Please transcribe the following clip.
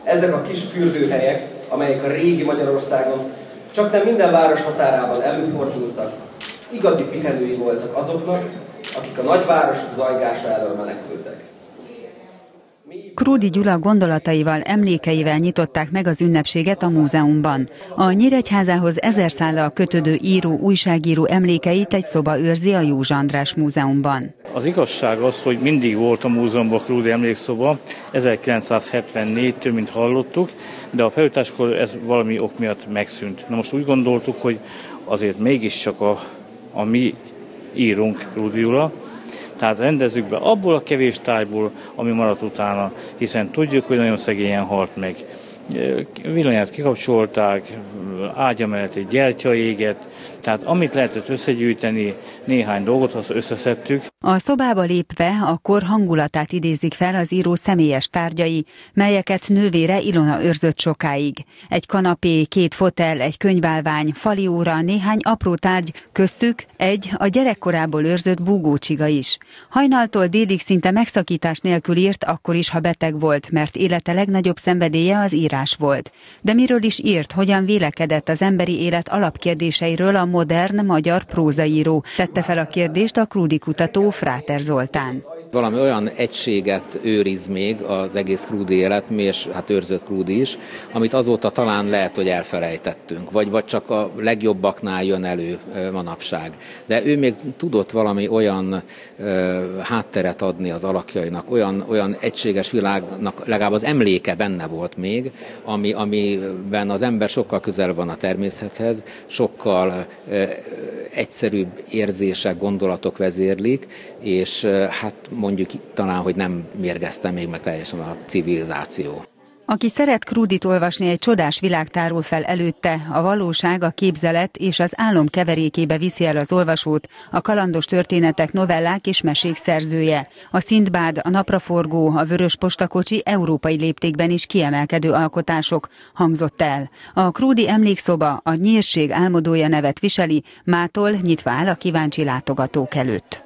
Ezek a kis fürdőhelyek, amelyek a régi Magyarországon csaknem minden város határában előfordultak, igazi pihenői voltak azoknak, akik a nagyvárosok zajgása elől menekültek. Krúdy Gyula gondolataival, emlékeivel nyitották meg az ünnepséget a múzeumban. A Nyíregyházához 1000 szállal kötődő író, újságíró emlékeit egy szoba őrzi a Józsa András Múzeumban. Az igazság az, hogy mindig volt a múzeumban Krúdy emlékszoba, 1974-től, mint hallottuk, de a felújításkor ez valami ok miatt megszűnt. Na most úgy gondoltuk, hogy azért mégiscsak a mi írunk Krúdy Gyula, tehát rendezzük be abból a kevés tájból, ami maradt utána, hiszen tudjuk, hogy nagyon szegényen halt meg. Villanyát kikapcsolták, ágya mellett egy gyertya égett, tehát amit lehetett összegyűjteni, néhány dolgot, azt összeszedtük. A szobába lépve a kor hangulatát idézik fel az író személyes tárgyai, melyeket nővére Ilona őrzött sokáig. Egy kanapé, 2 fotel, egy könyválvány, fali óra, néhány apró tárgy, köztük egy a gyerekkorából őrzött búgócsiga is. Hajnaltól délig szinte megszakítás nélkül írt, akkor is, ha beteg volt, mert élete legnagyobb szenvedélye az írás volt. De miről is írt, hogyan vélekedett az emberi élet alapkérdéseiről a modern magyar prózaíró? Tette fel a kérdést a Krúdy kutató Fráter Zoltán. Valami olyan egységet őriz még az egész Krúdy élet, és hát őrzött Krúdy is, amit azóta talán lehet, hogy elfelejtettünk, vagy csak a legjobbaknál jön elő manapság. De ő még tudott valami olyan hátteret adni az alakjainak, olyan egységes világnak, legalább az emléke benne volt még, amiben az ember sokkal közelebb van a természethez, sokkal egyszerűbb érzések, gondolatok vezérlik, és hát mondjuk talán, hogy nem mérgezte még meg teljesen a civilizáció. Aki szeret Krúdyt olvasni, egy csodás világ tárul fel előtte, a valóság, a képzelet és az álom keverékébe viszi el az olvasót, a kalandos történetek, novellák és mesék szerzője. A Szindbád, a Napraforgó, a Vörös postakocsi európai léptékben is kiemelkedő alkotások, hangzott el. A Krúdy emlékszoba a Nyírség álmodója nevet viseli, mától nyitva áll a kíváncsi látogatók előtt.